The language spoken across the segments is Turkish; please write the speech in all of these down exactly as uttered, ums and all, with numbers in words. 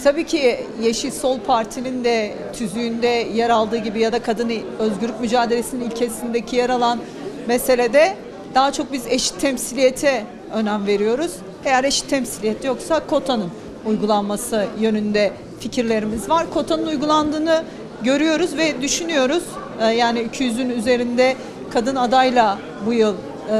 Tabii ki Yeşil Sol Parti'nin de tüzüğünde yer aldığı gibi ya da kadın özgürlük mücadelesinin ilkesindeki yer alan meselede daha çok biz eşit temsiliyete önem veriyoruz. Eğer eşit temsiliyet yoksa kotanın uygulanması yönünde fikirlerimiz var. Kotanın uygulandığını görüyoruz ve düşünüyoruz. Yani iki yüzün üzerinde kadın adayla bu yıl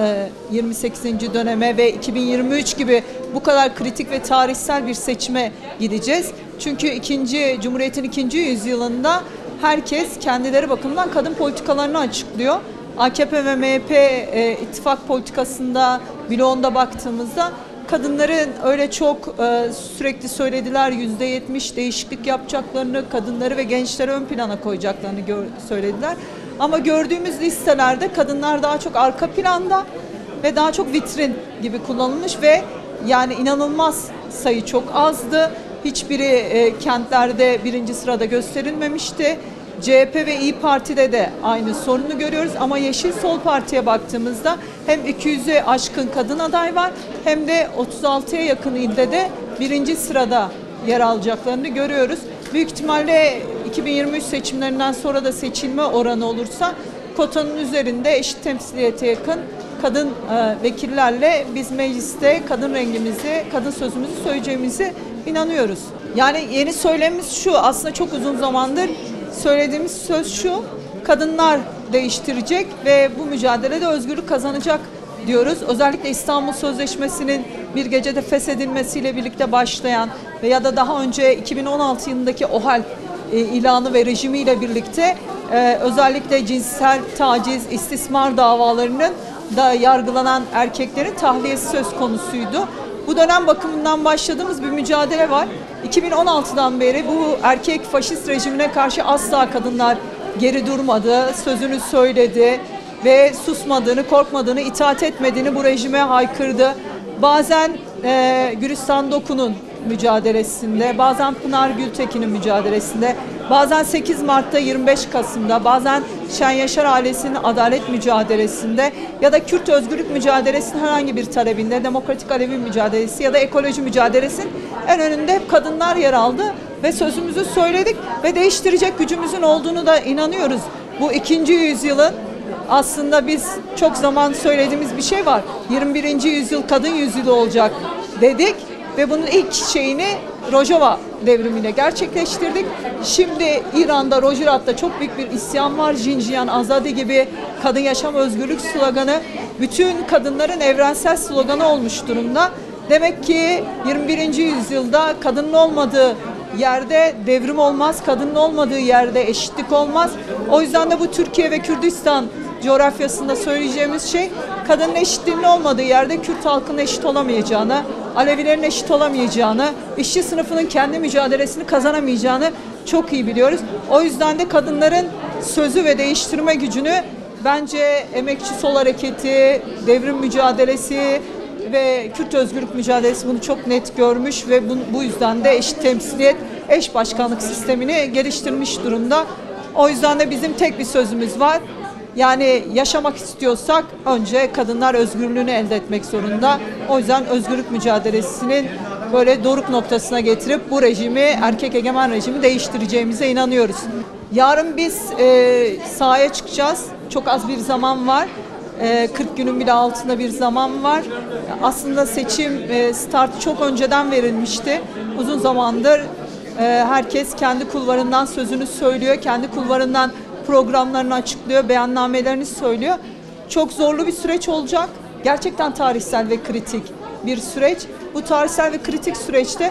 yirmi sekizinci döneme ve iki bin yirmi üç gibi bu kadar kritik ve tarihsel bir seçime gideceğiz. Çünkü ikinci Cumhuriyet'in ikinci yüzyılında herkes kendileri bakımından kadın politikalarını açıklıyor. A K P ve M H P e, ittifak politikasında, bloğunda baktığımızda kadınların öyle çok e, sürekli söylediler, yüzde yetmiş değişiklik yapacaklarını, kadınları ve gençleri ön plana koyacaklarını gör, söylediler. Ama gördüğümüz listelerde kadınlar daha çok arka planda ve daha çok vitrin gibi kullanılmış ve yani inanılmaz sayı çok azdı. Hiçbiri e, kentlerde birinci sırada gösterilmemişti. C H P ve İYİ Parti'de de aynı sorunu görüyoruz ama Yeşil Sol Parti'ye baktığımızda hem iki yüze aşkın kadın aday var hem de otuz altıya yakın ilde de birinci sırada yer alacaklarını görüyoruz. Büyük ihtimalle iki bin yirmi üç seçimlerinden sonra da seçilme oranı olursa kotanın üzerinde eşit temsiliyete yakın kadın e, vekillerle biz mecliste kadın rengimizi, kadın sözümüzü söyleyeceğimizi inanıyoruz. Yani yeni söylemimiz şu, aslında çok uzun zamandır söylediğimiz söz şu, kadınlar değiştirecek ve bu mücadelede özgürlük kazanacak diyoruz. Özellikle İstanbul Sözleşmesi'nin bir gecede feshedilmesiyle birlikte başlayan veya da daha önce iki bin on altı yılındaki OHAL e, ilanı ve rejimiyle birlikte e, özellikle cinsel taciz, istismar davalarının da yargılanan erkeklerin tahliyesi söz konusuydu. Bu dönem bakımından başladığımız bir mücadele var. iki bin on altıdan beri bu erkek faşist rejimine karşı asla kadınlar geri durmadı, sözünü söyledi ve susmadığını, korkmadığını, itaat etmediğini bu rejime haykırdı. Bazen e, Gülistan Doku'nun mücadelesinde, bazen Pınar Gültekin'in mücadelesinde, bazen sekiz Mart'ta yirmi beş Kasım'da, bazen Şen Yaşar ailesinin adalet mücadelesinde ya da Kürt özgürlük mücadelesinin herhangi bir talebinde, Demokratik Alevi mücadelesi ya da ekoloji mücadelesinin en önünde hep kadınlar yer aldı ve sözümüzü söyledik ve değiştirecek gücümüzün olduğunu da inanıyoruz. Bu ikinci yüzyılın aslında biz çok zaman söylediğimiz bir şey var. yirmi birinci yüzyıl kadın yüzyılı olacak dedik ve bunun ilk şeyini Rojava devrimiyle gerçekleştirdik. Şimdi İran'da, Rojava'da çok büyük bir isyan var. Jinjiyan Azadi gibi kadın yaşam özgürlük sloganı bütün kadınların evrensel sloganı olmuş durumda. Demek ki yirmi birinci yüzyılda kadının olmadığı yerde devrim olmaz, kadının olmadığı yerde eşitlik olmaz. O yüzden de bu Türkiye ve Kürdistan coğrafyasında söyleyeceğimiz şey, kadının eşitliğinin olmadığı yerde Kürt halkının eşit olamayacağını, Alevilerin eşit olamayacağını, işçi sınıfının kendi mücadelesini kazanamayacağını çok iyi biliyoruz. O yüzden de kadınların sözü ve değiştirme gücünü bence Emekçi Sol Hareketi, devrim mücadelesi ve Kürt özgürlük mücadelesi bunu çok net görmüş ve bu, bu yüzden de eşit temsiliyet, eş başkanlık sistemini geliştirmiş durumda. O yüzden de bizim tek bir sözümüz var. Yani yaşamak istiyorsak önce kadınlar özgürlüğünü elde etmek zorunda. O yüzden özgürlük mücadelesinin böyle doruk noktasına getirip bu rejimi, erkek egemen rejimi değiştireceğimize inanıyoruz. Yarın biz e, sahaya çıkacağız. Çok az bir zaman var. E, kırk günün bile altında bir zaman var. Aslında seçim e, startı çok önceden verilmişti. Uzun zamandır e, herkes kendi kulvarından sözünü söylüyor. Kendi kulvarından programlarını açıklıyor, beyannamelerini söylüyor. Çok zorlu bir süreç olacak. Gerçekten tarihsel ve kritik bir süreç. Bu tarihsel ve kritik süreçte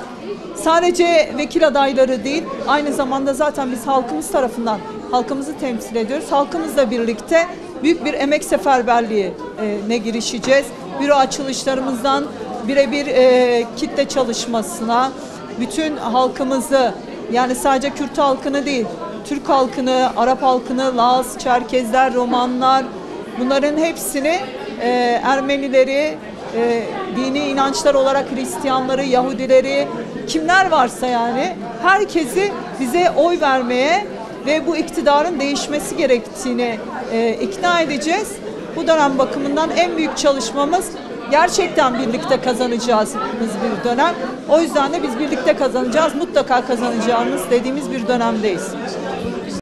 sadece vekil adayları değil, aynı zamanda zaten biz halkımız tarafından halkımızı temsil ediyoruz. Halkımızla birlikte büyük bir emek seferberliğine girişeceğiz. Büro açılışlarımızdan birebir e, kitle çalışmasına, bütün halkımızı, yani sadece Kürt halkını değil, Türk halkını, Arap halkını, Laz, Çerkezler, Romanlar, bunların hepsini, e, Ermenileri, e, dini inançlar olarak Hristiyanları, Yahudileri, kimler varsa yani herkesi bize oy vermeye ve bu iktidarın değişmesi gerektiğini e, ikna edeceğiz. Bu dönem bakımından en büyük çalışmamız gerçekten birlikte kazanacağımız bir dönem. O yüzden de biz birlikte kazanacağız, mutlaka kazanacağımız dediğimiz bir dönemdeyiz.